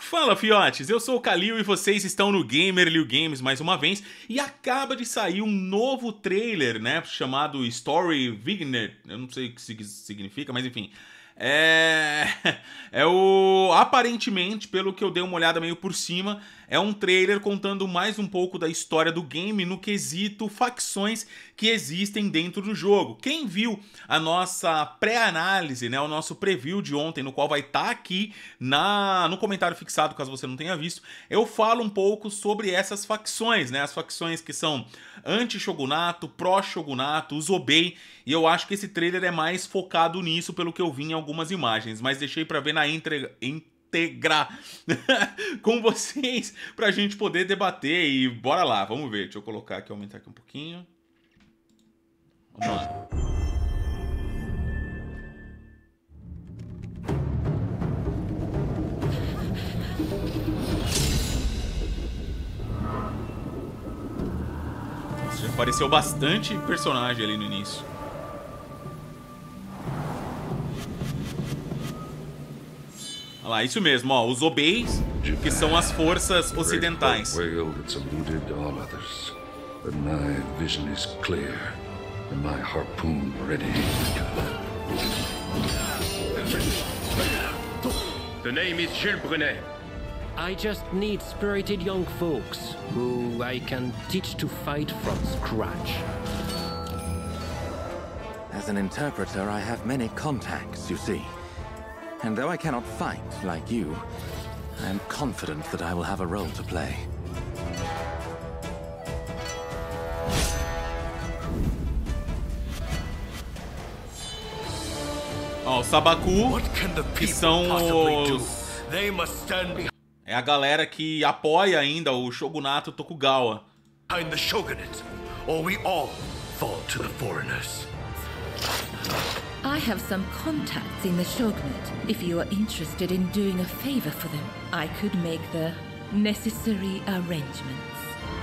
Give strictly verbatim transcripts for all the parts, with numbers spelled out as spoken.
Fala, fiotes, eu sou o Kalil e vocês estão no Gamerliu Games mais uma vez. E acaba de sair um novo trailer, né, chamado Story Vignet. Eu não sei o que significa, mas enfim. É... é o... Aparentemente, pelo que eu dei uma olhada meio por cima, é um trailer contando mais um pouco da história do game no quesito facções que existem dentro do jogo. Quem viu a nossa pré-análise, né, o nosso preview de ontem, no qual vai estar aqui na... no comentário fixado, caso você não tenha visto, eu falo um pouco sobre essas facções, né, as facções que são anti-shogunato, pró-shogunato, os Obei, e eu acho que esse trailer é mais focado nisso, pelo que eu vi em algumas imagens, mas deixei pra ver na entrega... integrar com vocês pra gente poder debater e bora lá, vamos ver. Deixa eu colocar aqui, aumentar aqui um pouquinho. Vamos lá. Já apareceu bastante personagem ali no início. Olha lá, isso mesmo, ó, os Obeis, que são as forças ocidentais. The name is Gilles Brunet. I just need spirited young folks who I can teach to fight from scratch. As an interpreter, I have many contacts, you see. And though I cannot fight like you, I am confident that I will have a role to play. Ó, o Sabaku, que são os... é a galera que apoia ainda o Shogunato Tokugawa. Behind the shogunate, or we all fall to the foreigners. I have some contacts in the shogunate. If you are interested in doing a favor for them, I could make the necessary arrangements.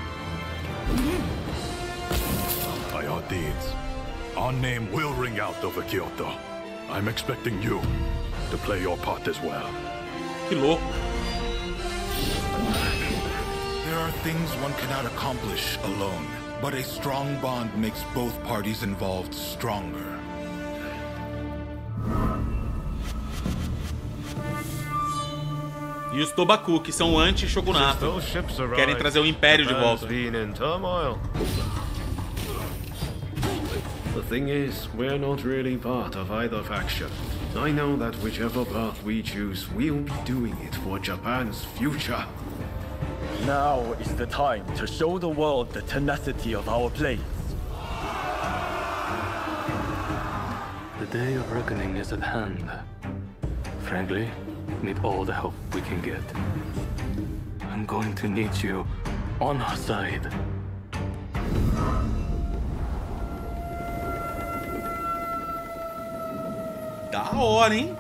By our deeds, our name will ring out over Kyoto. I'm expecting you to play your part as well. Que louco. There are things one cannot accomplish alone, but a strong bond makes both parties involved stronger. E os Tobaku, que são anti-shogunato, querem trazer o Império de volta. The thing is, we're not really part of either faction. I know that whichever path we choose, we'll be doing it for Japan's future. Now is the time to show the world the tenacity of our place. The day of reckoning is at hand. Frankly, need all the help we can get. I'm going to need you on our side. Da hora, hein?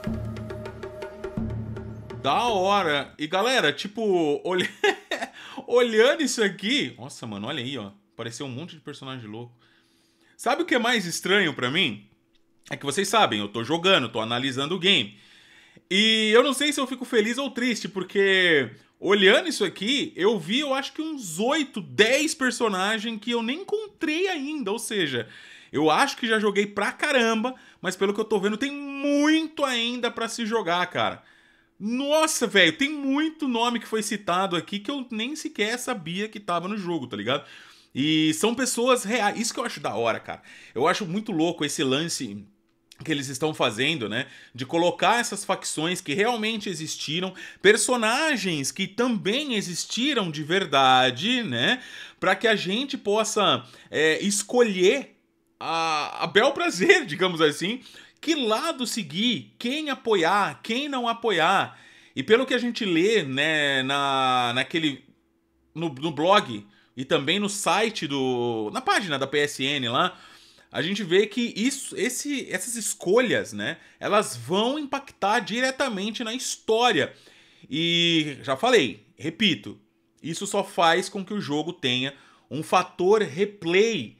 Da hora. E galera, tipo, olh... olhando isso aqui... Nossa, mano, olha aí, ó. Apareceu um monte de personagem louco. Sabe o que é mais estranho pra mim? É que vocês sabem, eu tô jogando, tô analisando o game. E eu não sei se eu fico feliz ou triste, porque olhando isso aqui, eu vi, eu acho que uns oito, dez personagens que eu nem encontrei ainda. Ou seja, eu acho que já joguei pra caramba, mas pelo que eu tô vendo, tem muito ainda pra se jogar, cara. Nossa, velho, tem muito nome que foi citado aqui que eu nem sequer sabia que tava no jogo, tá ligado? E são pessoas reais. Isso que eu acho da hora, cara. Eu acho muito louco esse lance que eles estão fazendo, né, de colocar essas facções que realmente existiram, personagens que também existiram de verdade, né, para que a gente possa é, escolher a, a bel prazer, digamos assim, que lado seguir, quem apoiar, quem não apoiar. E pelo que a gente lê, né, na, naquele, no, no blog e também no site, do, na página da P S N lá, a gente vê que isso, esse, essas escolhas, né, elas vão impactar diretamente na história. E já falei, repito, isso só faz com que o jogo tenha um fator replay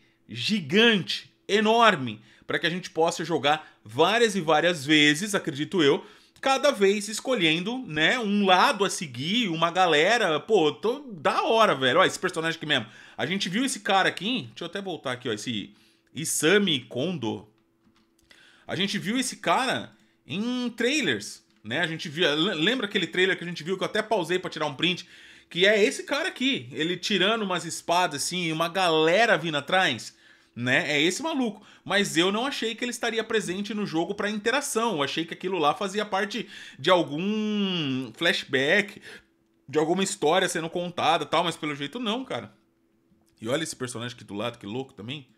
gigante, enorme, para que a gente possa jogar várias e várias vezes, acredito eu, cada vez escolhendo, né, um lado a seguir, uma galera, pô, tô da hora, velho. Ó, esse personagem aqui mesmo. A gente viu esse cara aqui, deixa eu até voltar aqui, ó, esse Isami Kondo. A gente viu esse cara em trailers, né? A gente viu, lembra aquele trailer que a gente viu que eu até pausei pra tirar um print, que é esse cara aqui, ele tirando umas espadas assim, uma galera vindo atrás, né? É esse maluco. Mas eu não achei que ele estaria presente no jogo para interação. Eu achei que aquilo lá fazia parte de algum flashback, de alguma história sendo contada e tal, mas pelo jeito não, cara. E olha esse personagem aqui do lado, que louco também.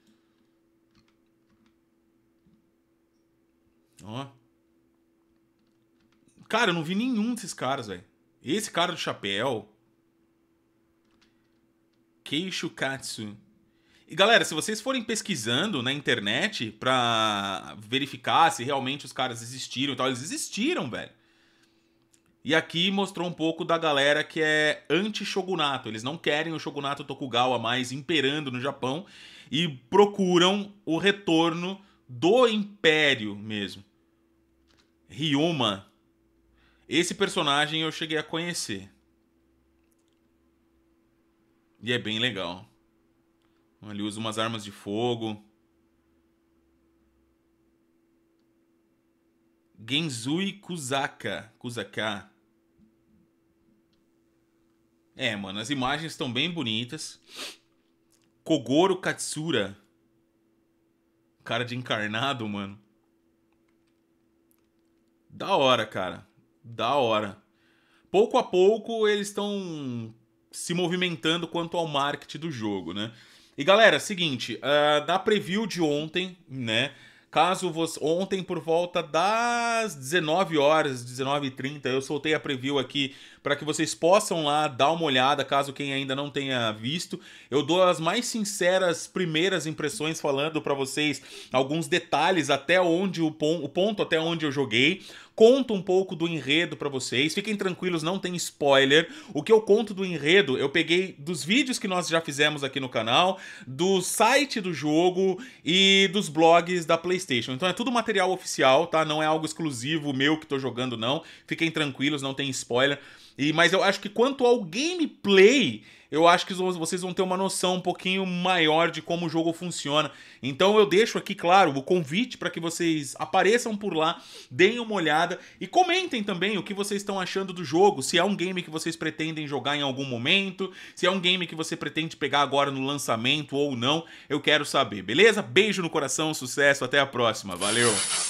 Ó. Cara, eu não vi nenhum desses caras, velho. Esse cara do chapéu. Keishu Katsu. E galera, se vocês forem pesquisando na internet pra verificar se realmente os caras existiram e tal, eles existiram, velho. E aqui mostrou um pouco da galera que é anti-shogunato. Eles não querem o shogunato Tokugawa mais imperando no Japão e procuram o retorno do Império mesmo. Ryuma. Esse personagem eu cheguei a conhecer. E é bem legal. Ele usa umas armas de fogo. Genzui Kusaka. Kusaka. É, mano, as imagens estão bem bonitas. Kogoro Katsura. Cara de encarnado, mano. Da hora, cara. Da hora. Pouco a pouco eles estão se movimentando quanto ao marketing do jogo, né? E galera, seguinte, uh, na preview de ontem, né? Caso você... Ontem, por volta das dezenove horas, dezenove e trinta, eu soltei a preview aqui para que vocês possam lá dar uma olhada, caso quem ainda não tenha visto. Eu dou as mais sinceras primeiras impressões falando para vocês alguns detalhes até onde o, pon o ponto até onde eu joguei. Conto um pouco do enredo pra vocês, fiquem tranquilos, não tem spoiler. O que eu conto do enredo, eu peguei dos vídeos que nós já fizemos aqui no canal, do site do jogo e dos blogs da PlayStation. Então é tudo material oficial, tá? Não é algo exclusivo meu que tô jogando, não. Fiquem tranquilos, não tem spoiler. E, mas eu acho que quanto ao gameplay, eu acho que vocês vão ter uma noção um pouquinho maior de como o jogo funciona. Então eu deixo aqui, claro, o convite para que vocês apareçam por lá, deem uma olhada e comentem também o que vocês estão achando do jogo, se é um game que vocês pretendem jogar em algum momento, se é um game que você pretende pegar agora no lançamento ou não, eu quero saber, beleza? Beijo no coração, sucesso, até a próxima, valeu!